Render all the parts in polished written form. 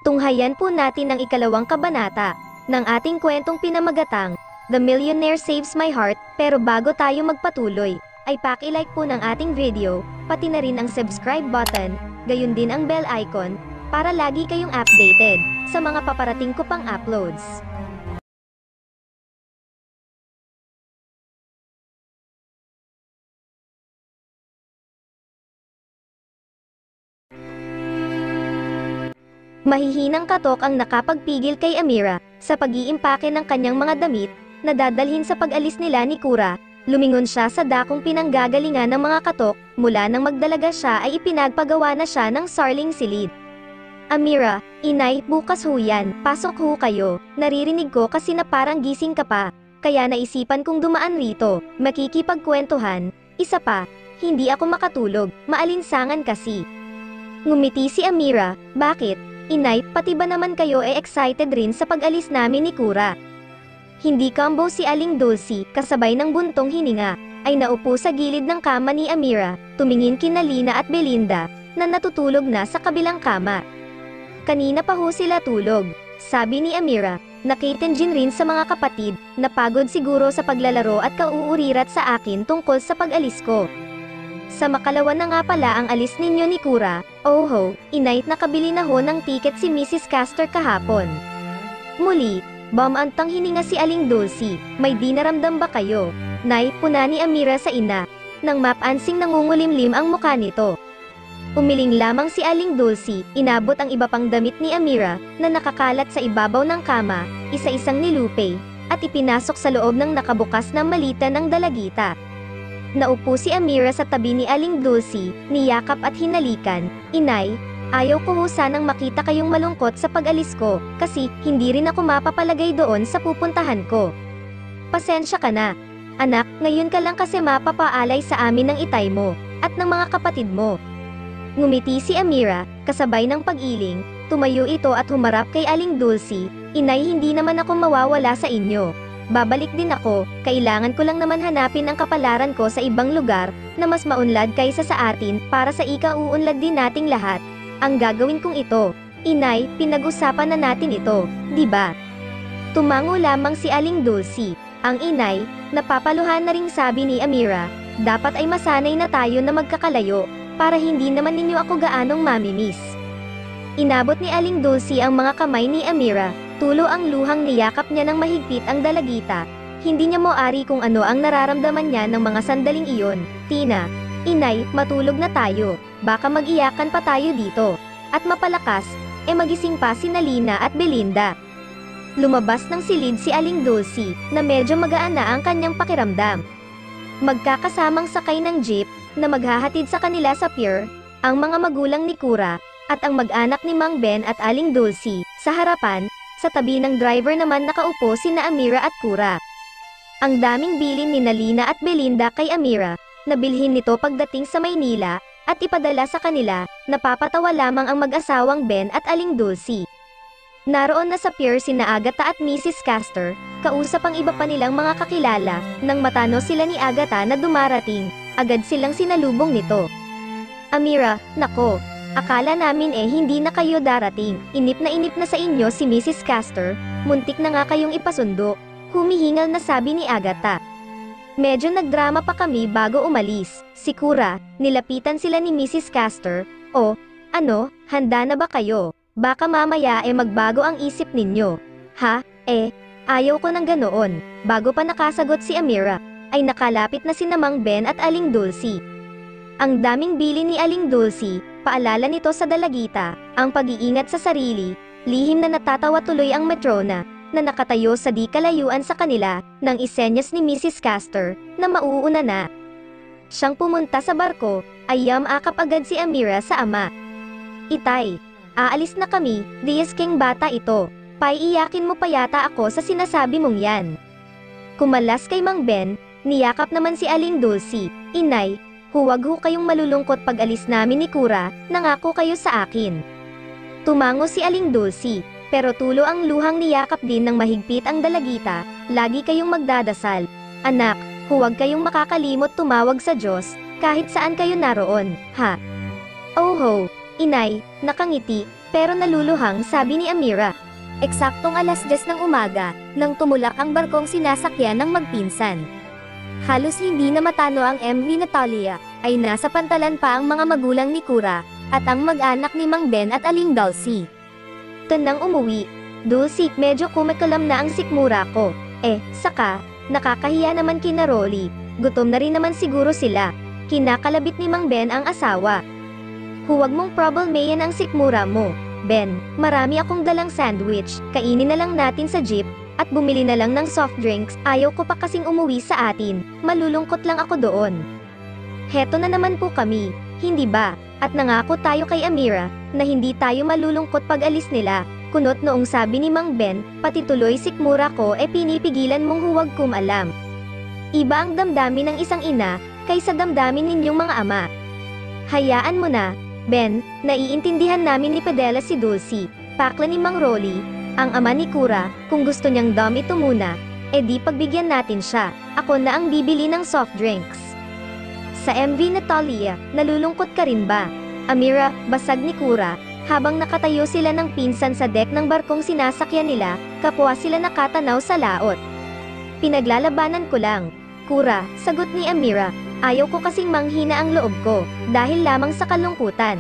Tunghayan po natin ang ikalawang kabanata ng ating kwentong pinamagatang, The Millionaire Saves My Heart. Pero bago tayo magpatuloy, ay paki-like po ng ating video, pati na rin ang subscribe button, gayon din ang bell icon, para lagi kayong updated sa mga paparating ko pang uploads. Mahihinang katok ang nakapagpigil kay Amira sa pag-iimpake ng kanyang mga damit na dadalhin sa pag-alis nila ni Kura. Lumingon siya sa dakong pinanggagalingan ng mga katok. Mula nang magdalaga siya ay ipinagpagawa na siya ng sarling silid. Amira, inay, bukas ho yan, pasok ho kayo. Naririnig ko kasi na parang gising ka pa, kaya naisipan kong dumaan rito, makikipagkwentuhan. Isa pa, hindi ako makatulog, maalinsangan kasi. Ngumiti si Amira. Bakit? Inay, pati ba naman kayo excited rin sa pag-alis namin ni Kura? Hindi kambo si Aling Dulcie, kasabay ng buntong hininga, ay naupo sa gilid ng kama ni Amira, tumingin kina Lina at Belinda, na natutulog na sa kabilang kama. Kanina pa ho sila tulog, sabi ni Amira. Nakitenjin rin sa mga kapatid, napagod siguro sa paglalaro at kauurirat sa akin tungkol sa pag-alis ko. Sa makalawa na nga pala ang alis ninyo ni Kura. Oh ho, inay, nakabili na ho ng tiket si Mrs. Castor kahapon. Muli, bumantang hininga si Aling Dulcie. May di naramdam ba kayo? Nay, puna ni Amira sa ina, nang mapansing nangungulimlim ang mukha nito. Umiling lamang si Aling Dulcie, inabot ang iba pang damit ni Amira, na nakakalat sa ibabaw ng kama, isa-isang nilupe, at ipinasok sa loob ng nakabukas na malita ng dalagita. Naupo si Amira sa tabi ni Aling Dulcie, niyakap at hinalikan. Inay, ayaw ko ho sanang makita kayong malungkot sa pag-alis ko, kasi hindi rin ako mapapalagay doon sa pupuntahan ko. Pasensya ka na. Anak, ngayon ka lang kasi mapapaalay sa amin ng itay mo, at ng mga kapatid mo. Ngumiti si Amira, kasabay ng pag-iling, tumayo ito at humarap kay Aling Dulcie. Inay, hindi naman ako mawawala sa inyo. Babalik din ako, kailangan ko lang naman hanapin ang kapalaran ko sa ibang lugar, na mas maunlad kaysa sa atin, para sa ikauunlad din nating lahat. Ang gagawin kong ito, inay, pinag-usapan na natin ito, di ba? Tumango lamang si Aling Dulcie. Ang inay, napapaluhan na ring sabi ni Amira, dapat ay masanay na tayo na magkakalayo, para hindi naman ninyo ako gaanong mamimiss. Inabot ni Aling Dulcie ang mga kamay ni Amira. Tulo ang luhang niyakap niya ng mahigpit ang dalagita. Hindi niya moari kung ano ang nararamdaman niya ng mga sandaling iyon. Tina, inay, matulog na tayo. Baka mag-iyakan pa tayo dito. At mapalakas, magising pa si Lina at Belinda. Lumabas ng silid si Aling Dulcie, na medyo magaan na ang kanyang pakiramdam. Magkakasamang sakay ng jeep, na maghahatid sa kanila sa pier, ang mga magulang ni Kura, at ang mag-anak ni Mang Ben at Aling Dulcie. Sa harapan, sa tabi ng driver naman nakaupo sina Amira at Kura. Ang daming bilin ni Lina at Belinda kay Amira, nabilhin nito pagdating sa Maynila, at ipadala sa kanila. Napapatawa lamang ang mag-asawang Ben at Aling Dulcie. Naroon na sa pier sina Agatha at Mrs. Castor, kausap ang iba pa nilang mga kakilala. Nang matano sila ni Agatha na dumarating, agad silang sinalubong nito. Amira, nako, akala namin hindi na kayo darating. Inip na sa inyo si Mrs. Castor, muntik na nga kayong ipasundo. Humihingal na sabi ni Agatha. Medyo nagdrama pa kami bago umalis. Si Kura, nilapitan sila ni Mrs. Castor. O, ano, handa na ba kayo? Baka mamaya magbago ang isip ninyo. Ha, ayaw ko ng ganoon. Bago pa nakasagot si Amira, ay nakalapit na sina Mang Ben at Aling Dulcie. Ang daming bili ni Aling Dulcie, paalala nito sa dalagita, ang pag-iingat sa sarili. Lihim na natatawa tuloy ang matrona, na nakatayo sa di kalayuan sa kanila, nang isenyas ni Mrs. Castor, na mauuna na. Siyang pumunta sa barko, ay yamakap agad si Amira sa ama. Itay, aalis na kami, Diyas king bata ito, paiiyakin mo pa yata ako sa sinasabi mong yan. Kumalas kay Mang Ben, niyakap naman si Aling Dulcie. Inay, huwag ho kayong malulungkot pag alis namin ni Kura, nangako kayo sa akin. Tumango si Aling Dulcie, pero tulo ang luhang niyakap din ng mahigpit ang dalagita. Lagi kayong magdadasal. Anak, huwag kayong makakalimot tumawag sa Diyos, kahit saan kayo naroon, ha? Oh ho, inay, nakangiti, Pero naluluhang sabi ni Amira. Eksaktong 10:00 ng umaga, nang tumulak ang barkong sinasakyan ng magpinsan. Halos hindi na matano ang MV Natalia, ay nasa pantalan pa ang mga magulang ni Kura, at ang mag-anak ni Mang Ben at Aling Dulcie. Nang umuwi, Dulcie, medyo kumakalam na ang sikmura ko. Saka, nakakahiya naman kina Rolly, gutom na rin naman siguro sila. Kinakalabit ni Mang Ben ang asawa. Huwag mong problemayan ang sikmura mo, Ben. Marami akong dalang sandwich, kainin na lang natin sa jeep, at bumili na lang ng soft drinks. Ayaw ko pa kasing umuwi sa atin, malulungkot lang ako doon. Heto na naman po kami, hindi ba? At nangako tayo kay Amira, na hindi tayo malulungkot pag alis nila. Kunot noong sabi ni Mang Ben, pati tuloy sikmura ko pinipigilan mong huwag kumalam. Iba ang damdamin ng isang ina, kaysa damdamin ninyong mga ama. Hayaan mo na, Ben, naiintindihan namin ni Padella si Dulcie, pakla ni Mang Rolly, ang ama ni Kura. Kung gusto niyang dom ito muna, di pagbigyan natin siya, ako na ang bibili ng soft drinks. Sa MV Natalia, nalulungkot ka rin ba? Amira, basag ni Kura, habang nakatayo sila ng pinsan sa deck ng barkong sinasakyan nila, kapwa sila nakatanaw sa laot. Pinaglalabanan ko lang. Kura, sagot ni Amira, ayaw ko kasing manghina ang loob ko, dahil lamang sa kalungkutan.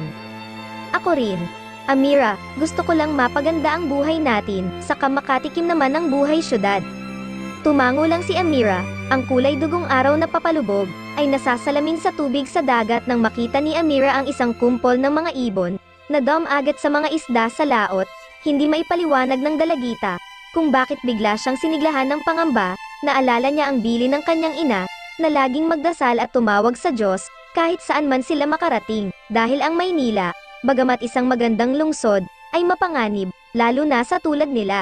Ako rin. Amira, gusto ko lang mapaganda ang buhay natin, saka makatikim naman ang buhay syudad. Tumango lang si Amira, ang kulay dugong araw na papalubog, ay nasasalamin sa tubig sa dagat nang makita ni Amira ang isang kumpol ng mga ibon, na agad sa mga isda sa laot. Hindi maipaliwanag ng dalagita, kung bakit bigla siyang siniglahan ng pangamba. Naalala niya ang bili ng kanyang ina, na laging magdasal at tumawag sa Diyos, kahit saan man sila makarating, dahil ang Maynila, bagamat isang magandang lungsod, ay mapanganib, lalo na sa tulad nila.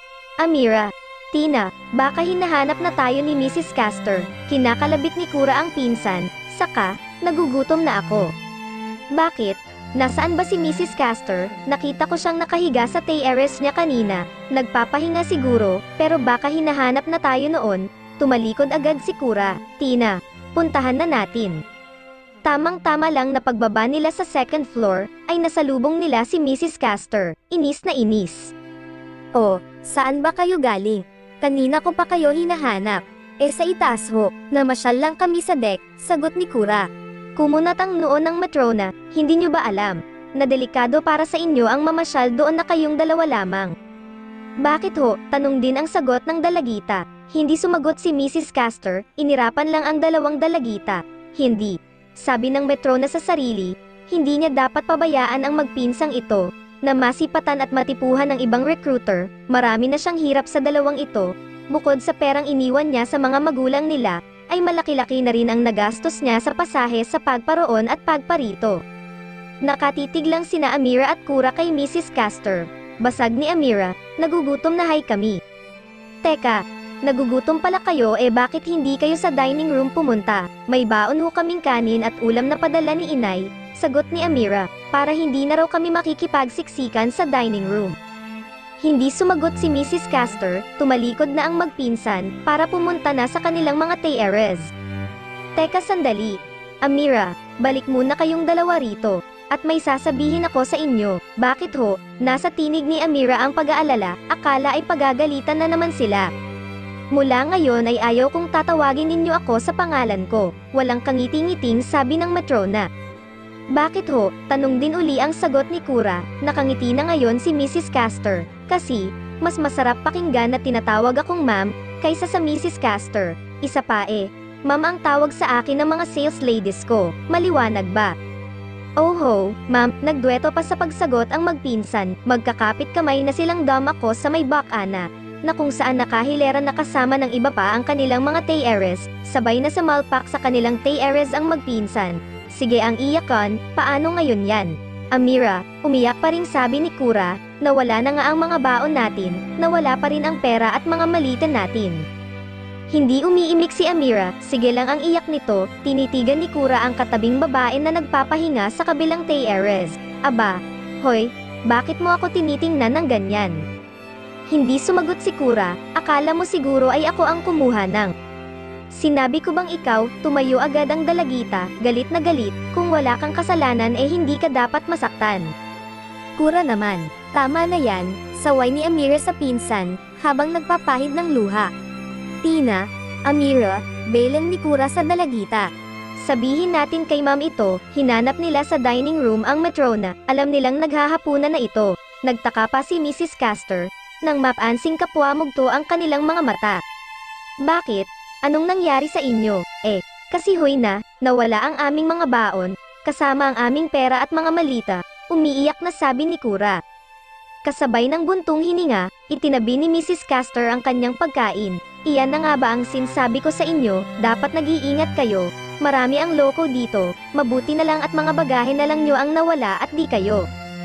Amira, Tina, baka hinahanap na tayo ni Mrs. Castor, kinakalabit ni Kura ang pinsan, saka, nagugutom na ako. Bakit? Nasaan ba si Mrs. Castor? Nakita ko siyang nakahiga sa terrace niya kanina, nagpapahinga siguro, pero baka hinahanap na tayo noon. Tumalikod agad si Kura. Tina, puntahan na natin. Tamang-tama lang na pagbaba nila sa second floor, ay nasalubong nila si Mrs. Castor, inis na inis. Oh, saan ba kayo galing? Kanina ko pa kayo hinahanap. Sa itaas ho, namasyal lang kami sa deck, sagot ni Kura. Kumunat ang noo ng matrona, hindi nyo ba alam, na delikado para sa inyo ang mamasyal doon na kayong dalawa lamang? Bakit ho? Tanong din ang sagot ng dalagita. Hindi sumagot si Mrs. Castor, inirapan lang ang dalawang dalagita. Hindi. Sabi ng matrona sa sarili, hindi niya dapat pabayaan ang magpinsang ito, na masipatan at matipuhan ng ibang recruiter. Marami na siyang hirap sa dalawang ito, bukod sa perang iniwan niya sa mga magulang nila, ay malaki-laki na rin ang nagastos niya sa pasahe sa pagparoon at pagparito. Nakatitig lang sina Amira at Kura kay Mrs. Castor. Basag ni Amira, nagugutom na hay kami. Teka, nagugutom pala kayo bakit hindi kayo sa dining room pumunta? May baon ho kaming kanin at ulam na padala ni inay, sagot ni Amira, para hindi na raw kami makikipagsiksikan sa dining room. Hindi sumagot si Mrs. Castor, tumalikod na ang magpinsan, para pumunta na sa kanilang mga terrace. Teka sandali. Amira, balik muna kayong dalawa rito, at may sasabihin ako sa inyo. Bakit ho? Nasa tinig ni Amira ang pag-aalala, akala ay pagagalitan na naman sila. Mula ngayon ay ayaw kong tatawagin ninyo ako sa pangalan ko, walang kangiting-ngiting sabi ng matrona. Bakit ho? Tanong din uli ang sagot ni Kura, nakangiti na ngayon si Mrs. Castor, kasi, mas masarap pakinggan na tinatawag akong ma'am, kaysa sa Mrs. Castor. Isa pa ma'am ang tawag sa akin ng mga sales ladies ko, maliwanag ba? Oh ho, ma'am, nagdueto pa sa pagsagot ang magpinsan, magkakapit kamay na silang ako sa may bakana, na kung saan nakahilera na kasama ng iba pa ang kanilang mga terrace, sabay na sa malpak sa kanilang terrace ang magpinsan. Sige ang iyakan, paano ngayon yan? Amira, umiyak pa rin sabi ni Kura, nawala na nga ang mga baon natin, nawala pa rin ang pera at mga malitan natin. Hindi umiimik si Amira, sige lang ang iyak nito, tinitigan ni Kura ang katabing babae na nagpapahinga sa kabilang terrace. Aba, hoy, bakit mo ako tinitingnan ng ganyan? Hindi sumagot si Kura, akala mo siguro ay ako ang kumuha ng. Sinabi ko bang ikaw, tumayo agad ang dalagita, galit na galit, kung wala kang kasalanan hindi ka dapat masaktan. Kura naman, tama na yan, saway ni Amira sa pinsan, habang nagpapahid ng luha. Tina, Amira, bailan ni Kura sa dalagita. Sabihin natin kay ma'am ito, hinanap nila sa dining room ang matrona, alam nilang naghahapunan na ito. Nagtaka pa si Mrs. Castor, nang mapansing kapwa mugto ang kanilang mga mata. Bakit? Anong nangyari sa inyo? Kasi hoy na, nawala ang aming mga baon, kasama ang aming pera at mga malita, umiiyak na sabi ni Kura. Kasabay ng buntong hininga, itinabi ni Mrs. Castor ang kanyang pagkain. Iyan na nga ba ang sinsabi ko sa inyo, dapat nag-iingat kayo. Marami ang loko dito, mabuti na lang at mga bagahe na lang nyo ang nawala at di kayo.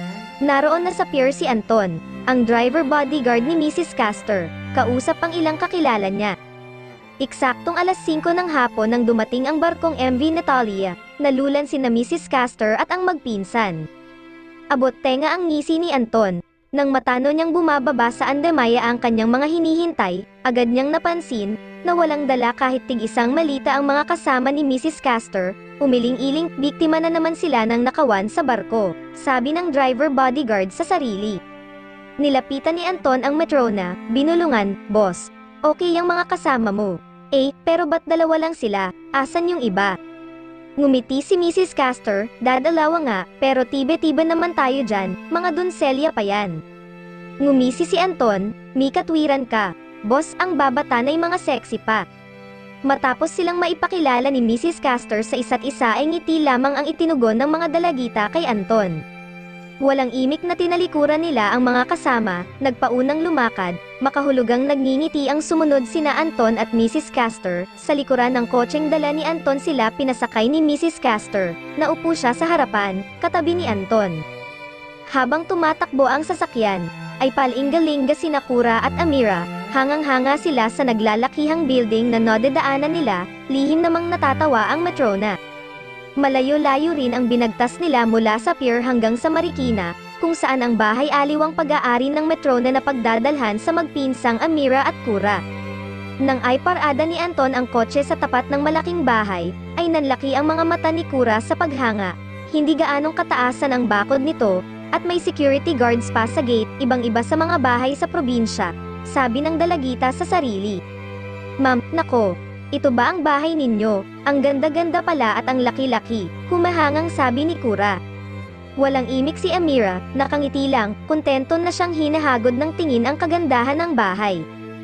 Naroon na sa pier si Anton, ang driver bodyguard ni Mrs. Castor, kausap ang ilang kakilala niya. Eksaktong alas 5 ng hapon nang dumating ang barkong MV Natalia, nalulan sina Mrs. Castor at ang magpinsan. Abot tenga ang ngisi ni Anton. Nang matano niyang bumababa sa Andamaya ang kanyang mga hinihintay, agad niyang napansin na walang dala kahit tig-isang malita ang mga kasama ni Mrs. Castor. Umiling-iling, biktima na naman sila ng nakawan sa barko, sabi ng driver bodyguard sa sarili. Nilapitan ni Anton ang matrona, binulungan, "Boss, okay ang mga kasama mo." Pero ba't dalawa lang sila? Asan yung iba? Ngumiti si Mrs. Castor, "Dadalawa nga, pero tibe-tibe naman tayo dyan, mga donselya pa yan." Ngumisi si Anton, "May katwiran ka. Boss, ang babatan ay mga sexy pa." Matapos silang maipakilala ni Mrs. Castor sa isa't isa ay ngiti lamang ang itinugon ng mga dalagita kay Anton. Walang imik na tinalikuran nila ang mga kasama, nagpaunang lumakad, makahulugang nagngingiti ang sumunod sina Anton at Mrs. Castor, sa likuran ng kotseng dala ni Anton sila pinasakay ni Mrs. Castor, naupo siya sa harapan, katabi ni Anton. Habang tumatakbo ang sasakyan, ay palingga-lingga sina Kura at Amira, hangang-hanga sila sa naglalakihang building na nadadaanan nila, lihim namang natatawa ang matrona. Malayo-layo rin ang binagtas nila mula sa pier hanggang sa Marikina, kung saan ang bahay aliwang pag-aari ng matrona na pagdadalhan sa magpinsang Amira at Kura. Nang ay parada ni Anton ang kotse sa tapat ng malaking bahay, ay nanlaki ang mga mata ni Kura sa paghanga. Hindi gaanong kataasan ang bakod nito, at may security guards pa sa gate, ibang-iba sa mga bahay sa probinsya, sabi ng dalagita sa sarili. "Ma'am, nako. Ito ba ang bahay ninyo? Ang ganda-ganda pala at ang laki-laki," humahangang sabi ni Kura. Walang imik si Amira, nakangiti lang, kontento na siyang hinahagod ng tingin ang kagandahan ng bahay.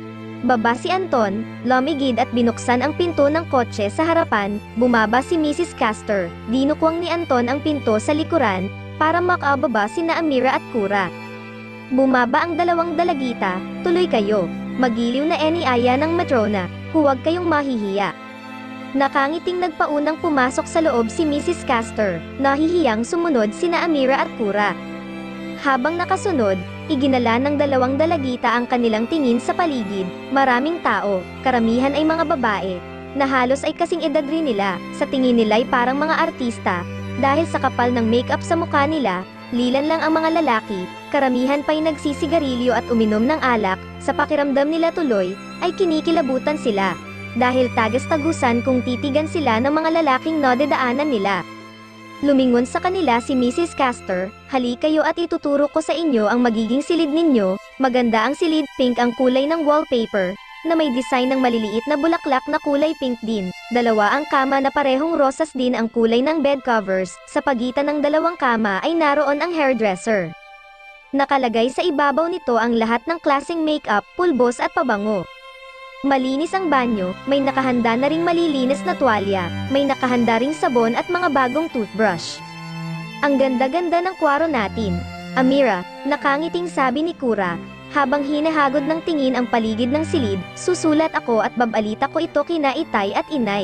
Baba si Anton, lumigid at binuksan ang pinto ng kotse sa harapan, bumaba si Mrs. Castor, dinukwang ni Anton ang pinto sa likuran, para makababa sina Amira at Kura. Bumaba ang dalawang dalagita, "Tuloy kayo, magiliw na eniaya ng matrona. Huwag kayong mahihiya." Nakangiting nagpaunang pumasok sa loob si Mrs. Castor, nahihiyang sumunod sina Amira at Kura. Habang nakasunod, iginala ng dalawang dalagita ang kanilang tingin sa paligid, maraming tao, karamihan ay mga babae, na halos ay kasing edad rin nila, sa tingin nila ay parang mga artista, dahil sa kapal ng makeup sa mukha nila, lilan lang ang mga lalaki, karamihan pa'y nagsisigarilyo at uminom ng alak, sa pakiramdam nila tuloy, ay kinikilabutan sila. Dahil tagas-tagusan kung titigan sila ng mga lalaking nadadaanan nila. Lumingon sa kanila si Mrs. Castor, "Hali kayo at ituturo ko sa inyo ang magiging silid ninyo." Maganda ang silid, pink ang kulay ng wallpaper, na may design ng maliliit na bulaklak na kulay pink din. Dalawa ang kama na parehong rosas din ang kulay ng bed covers, sa pagitan ng dalawang kama ay naroon ang hairdresser. Nakalagay sa ibabaw nito ang lahat ng klaseng makeup, pulbos at pabango. Malinis ang banyo, may nakahanda na ring malilinis na tuwalya, may nakahanda ring sabon at mga bagong toothbrush. "Ang ganda-ganda ng kwarto natin, Amira," nakangiting sabi ni Kura, habang hinahagod ng tingin ang paligid ng silid, "Susulat ako at babalita ko ito kina Itay at Inay."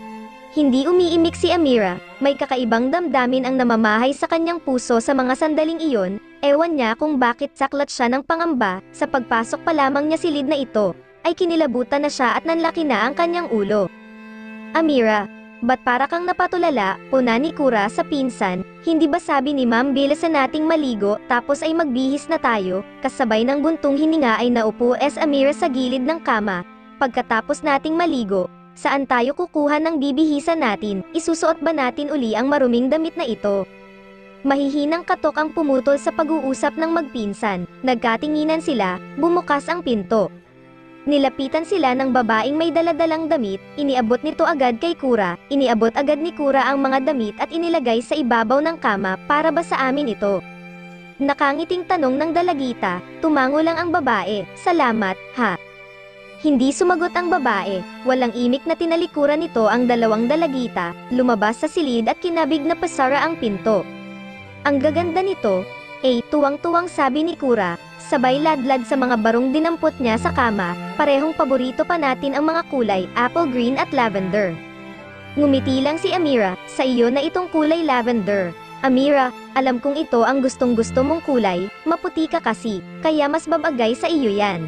Hindi umiimik si Amira, may kakaibang damdamin ang namamahay sa kanyang puso sa mga sandaling iyon, ewan niya kung bakit saklat siya ng pangamba, sa pagpasok pa lamang niya silid na ito, ay kinilabutan na siya at nanlaki na ang kanyang ulo. "Amira, ba't para kang napatulala?" puna ni Kura sa pinsan, "Hindi ba sabi ni Ma'am bilisan nating maligo, tapos ay magbihis na tayo?" Kasabay ng buntong hininga ay naupo Amira sa gilid ng kama. "Pagkatapos nating maligo, saan tayo kukuha ng bibihisan natin? Isusuot ba natin uli ang maruming damit na ito?" Mahihinang katok ang pumutol sa pag-uusap ng magpinsan. Nagkatinginan sila, bumukas ang pinto. Nilapitan sila ng babaeng may daladalang damit, iniabot nito agad kay Kura, iniabot agad ni Kura ang mga damit at inilagay sa ibabaw ng kama para ba sa amin ito. Nakangiting tanong ng dalagita, tumango lang ang babae, salamat, ha. Hindi sumagot ang babae, walang imik na tinalikuran nito ang dalawang dalagita, lumabas sa silid at kinabig na pasara ang pinto. Ang gaganda nito, tuwang-tuwang sabi ni Kura, sabay ladlad sa mga barong dinampot niya sa kama, parehong paborito pa natin ang mga kulay, apple green at lavender. Ngumiti lang si Amira, sa iyo na itong kulay lavender. Amira, alam kong ito ang gustong-gusto mong kulay, maputi ka kasi, kaya mas babagay sa iyo yan.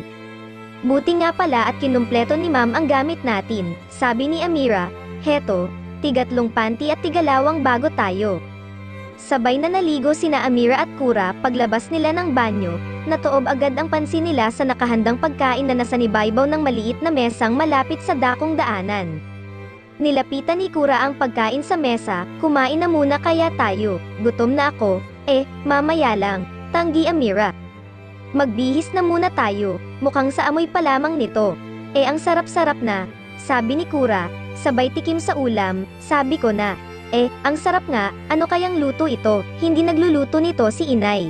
Buti nga pala at kinumpleto ni ma'am ang gamit natin, sabi ni Amira, heto, tigatlong panty at tigalawang bago tayo. Sabay na naligo sina Amira at Kura paglabas nila ng banyo, natuob agad ang pansin nila sa nakahandang pagkain na nasa nibaybaw ng maliit na mesang malapit sa dakong daanan. Nilapitan ni Kura ang pagkain sa mesa, kumain na muna kaya tayo, gutom na ako, mamaya lang, tanggi Amira. Magbihis na muna tayo, mukhang sa amoy pa lamang nito. Ang sarap-sarap na, sabi ni Kura, sabay tikim sa ulam, sabi ko na. Ang sarap nga, ano kayang luto ito, hindi nagluluto nito si inay.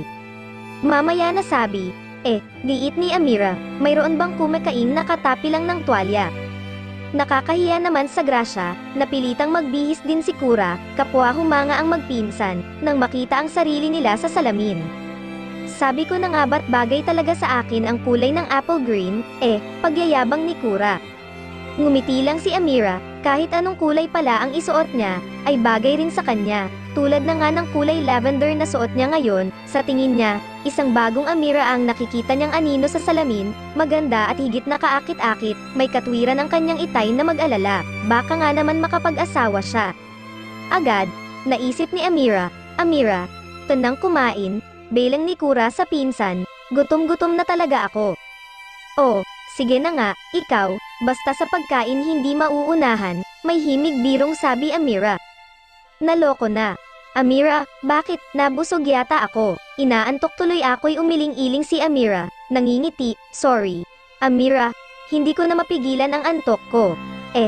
Mamaya na sabi, giit ni Amira, mayroon bang kumakain na katapi lang ng tuwalya? Nakakahiya naman sa grasya, napilitang magbihis din si Kura, kapwa humanga ang magpinsan, nang makita ang sarili nila sa salamin. Sabi ko na nga ba't bagay talaga sa akin ang kulay ng apple green, pagyayabang ni Kura. Ngumiti lang si Amira, kahit anong kulay pala ang isuot niya, ay bagay rin sa kanya, tulad na nga ng kulay lavender na suot niya ngayon, sa tingin niya, isang bagong Amira ang nakikita niyang anino sa salamin, maganda at higit na kaakit-akit, may katwiran ang kanyang itay na mag-alala, baka nga naman makapag-asawa siya. Agad, naisip ni Amira, tunang kumain, belang ni Kura sa pinsan, gutom-gutom na talaga ako. Sige na nga, ikaw, basta sa pagkain hindi mauunahan, may himig birong sabi Amira. Naloko na. Amira, bakit? Nabusog yata ako. Inaantok tuloy ako'y umiling-iling si Amira, nangingiti, sorry. Amira, hindi ko na mapigilan ang antok ko.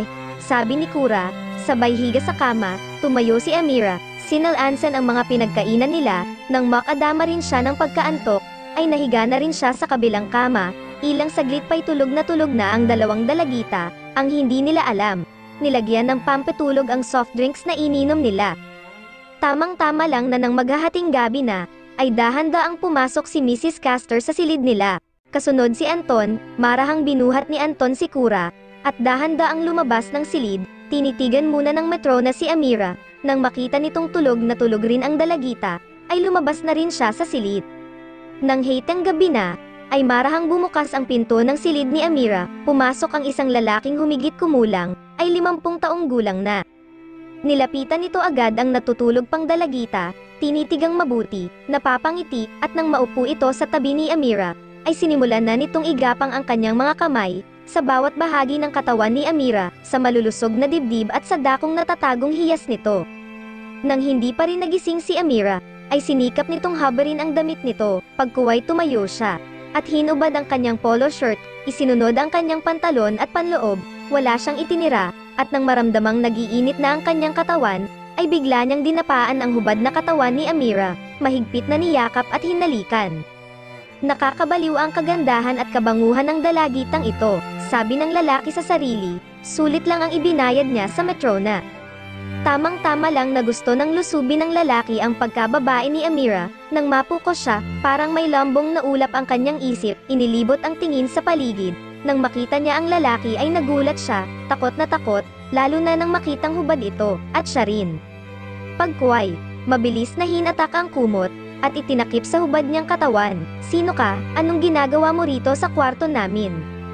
Sabi ni Kura, sabay higa sa kama, tumayo si Amira, sinalansan ang mga pinagkainan nila, nang makadama rin siya ng pagkaantok, ay nahiga na rin siya sa kabilang kama. Ilang saglit pa'y tulog na ang dalawang dalagita, ang hindi nila alam. Nilagyan ng pampatulog ang soft drinks na ininom nila. Tamang-tama lang na nang maghahating gabi na, ay dahan-daang pumasok si Mrs. Castor sa silid nila. Kasunod si Anton, marahang binuhat ni Anton si Kura, at dahan-daang lumabas ng silid, tinitigan muna ng Matrona si Amira. Nang makita nitong tulog na tulog rin ang dalagita, ay lumabas na rin siya sa silid. Nang hitang gabi na, ay marahang bumukas ang pinto ng silid ni Amira, pumasok ang isang lalaking humigit kumulang, ay 50 taong gulang na. Nilapitan nito agad ang natutulog pang dalagita, tinitigang mabuti, napapangiti, at nang maupo ito sa tabi ni Amira, ay sinimulan na nitong igapang ang kanyang mga kamay, sa bawat bahagi ng katawan ni Amira, sa malulusog na dibdib at sa dakong natatagong hiyas nito. Nang hindi pa rin nagising si Amira, ay sinikap nitong habarin ang damit nito, pagkuway tumayo siya. At hinubad ang kanyang polo shirt, isinunod ang kanyang pantalon at panloob, wala siyang itinira, at nang maramdamang nagiinit na ang kanyang katawan, ay bigla niyang dinapaan ang hubad na katawan ni Amira, mahigpit na niyakap at hinalikan. Nakakabaliw ang kagandahan at kabanguhan ng dalagitang ito, sabi ng lalaki sa sarili, sulit lang ang ibinayad niya sa Matrona. Tamang-tama lang na gusto ng lusubin ng lalaki ang pagkababae ni Amira, nang mapuko siya, parang may lambong na ulap ang kanyang isip, inilibot ang tingin sa paligid, nang makita niya ang lalaki ay nagulat siya, takot na takot, lalo na nang makitang hubad ito, at siya rin. Pagkuway, mabilis na hinatak ang kumot, at itinakip sa hubad niyang katawan, sino ka, anong ginagawa mo rito sa kwarto namin?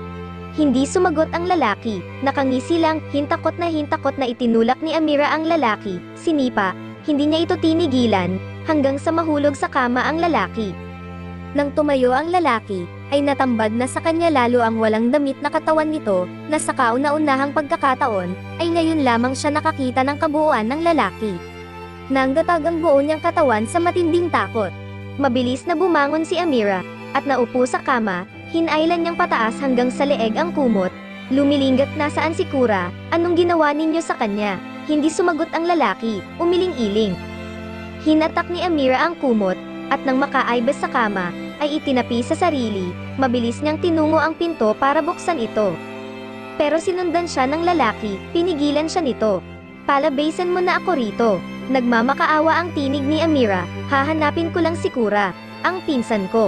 Hindi sumagot ang lalaki, nakangisi lang, hintakot na itinulak ni Amira ang lalaki, sinipa, hindi niya ito tinigilan, hanggang sa mahulog sa kama ang lalaki. Nang tumayo ang lalaki, ay natambad na sa kanya lalo ang walang damit na katawan nito, na sa kauna-unahang pagkakataon, ay ngayon lamang siya nakakita ng kabuuan ng lalaki. Nanggatag ang buo niyang katawan sa matinding takot. Mabilis na bumangon si Amira, at naupo sa kama, hinailan niyang pataas hanggang sa leeg ang kumot. Lumilinggat, nasaan si Kura, anong ginawa ninyo sa kanya? Hindi sumagot ang lalaki, umiling-iling. Hinatak ni Amira ang kumot, at nang makaaibas sa kama, ay itinapi sa sarili, mabilis niyang tinungo ang pinto para buksan ito. Pero sinundan siya ng lalaki, pinigilan siya nito. Palabasin mo na ako rito. Nagmamakaawa ang tinig ni Amira, hahanapin ko lang si Kura, ang pinsan ko.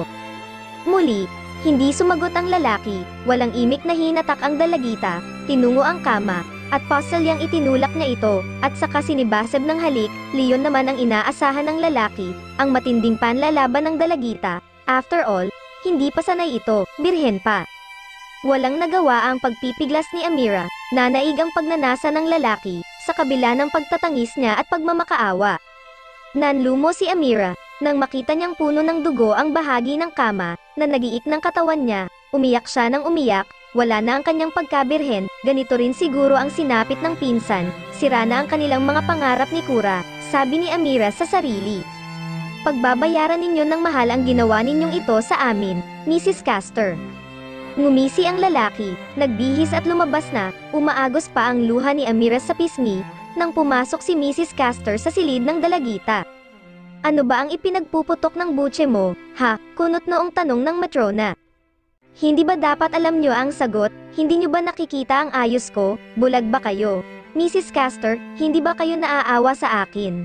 Muli, hindi sumagot ang lalaki, walang imik na hinatak ang dalagita, tinungo ang kama, at pasalyang itinulak niya ito, at saka sinibasab ng halik. Leon naman ang inaasahan ng lalaki, ang matinding panlalaban ng dalagita. After all, hindi pa sanay ito, birhen pa. Walang nagawa ang pagpipiglas ni Amira, nanaig ang pagnanasa ng lalaki, sa kabila ng pagtatangis niya at pagmamakaawa. Nanlumo si Amira, nang makita niyang puno ng dugo ang bahagi ng kama, na nagiik ng katawan niya, umiyak siya ng umiyak, wala na ang kanyang pagkabirhen, ganito rin siguro ang sinapit ng pinsan, sira na ang kanilang mga pangarap ni Kura, sabi ni Amira sa sarili. Pagbabayaran ninyo ng mahal ang ginawa ninyong ito sa amin, Mrs. Castor. Ngumisi ang lalaki, nagbihis at lumabas na, umaagos pa ang luha ni Amira sa pisngi, nang pumasok si Mrs. Castor sa silid ng dalagita. Ano ba ang ipinagpuputok ng butse mo, ha? Kunot noong tanong ng matrona. Hindi ba dapat alam nyo ang sagot? Hindi nyo ba nakikita ang ayos ko? Bulag ba kayo? Mrs. Castor, hindi ba kayo naaawa sa akin?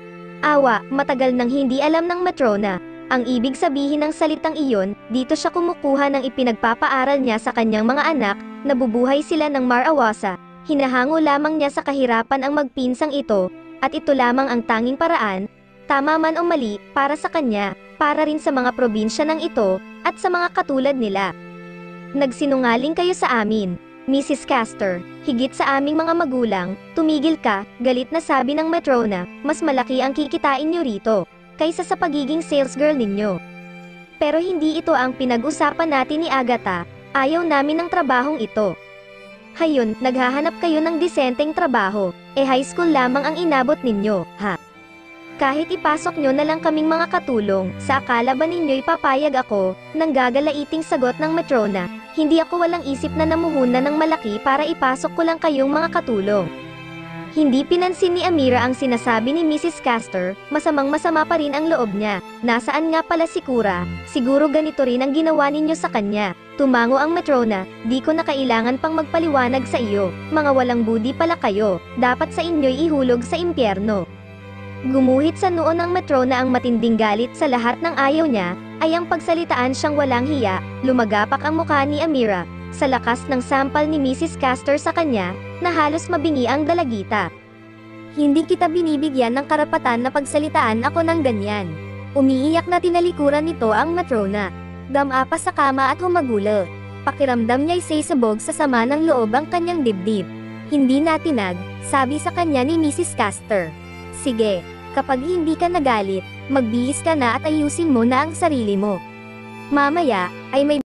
Awa, matagal nang hindi alam ng matrona. Ang ibig sabihin ng salitang iyon, dito siya kumukuha ng ipinagpapaaral niya sa kanyang mga anak, nabubuhay sila ng marawasa, hinahango lamang niya sa kahirapan ang magpinsang ito, at ito lamang ang tanging paraan, tama man o mali, para sa kanya, para rin sa mga probinsya ng ito, at sa mga katulad nila. Nagsinungaling kayo sa amin, Mrs. Castor, higit sa aming mga magulang, tumigil ka, galit na sabi ng matrona, mas malaki ang kikitain niyo rito kaysa sa pagiging sales girl ninyo. Pero hindi ito ang pinag-usapan natin ni Agatha, ayaw namin ng trabahong ito. Hayon, naghahanap kayo ng disenteng trabaho, high school lamang ang inabot ninyo, ha? Kahit ipasok nyo na lang kaming mga katulong, sa akala ba ninyo'y papayag ako, nang gagalaiting sagot ng matrona, hindi ako walang isip na namuhuna ng malaki para ipasok ko lang kayong mga katulong. Hindi pinansin ni Amira ang sinasabi ni Mrs. Castor, masamang-masama pa rin ang loob niya. Nasaan nga pala si Kura? Siguro ganito rin ang ginawa ninyo sa kanya. Tumango ang matrona, di ko na kailangan pang magpaliwanag sa iyo. Mga walang budi pala kayo, dapat sa inyo'y ihulog sa impyerno. Gumuhit sa noo ng matrona ang matinding galit sa lahat ng ayaw niya, ay ang pagsalitaan siyang walang hiya, lumagapak ang mukha ni Amira. Sa lakas ng sampal ni Mrs. Castor sa kanya, na halos mabingi ang dalagita. Hindi kita binibigyan ng karapatan na pagsalitaan ako ng ganyan. Umiiyak na tinalikuran nito ang matrona. Dama pa sa kama at humagulo. Pakiramdam niya'y sasabog sa sama ng loob ang kanyang dibdib. Hindi natinag, sabi sa kanya ni Mrs. Castor. Sige, kapag hindi ka nagalit, magbihis ka na at ayusin mo na ang sarili mo. Mamaya, ay may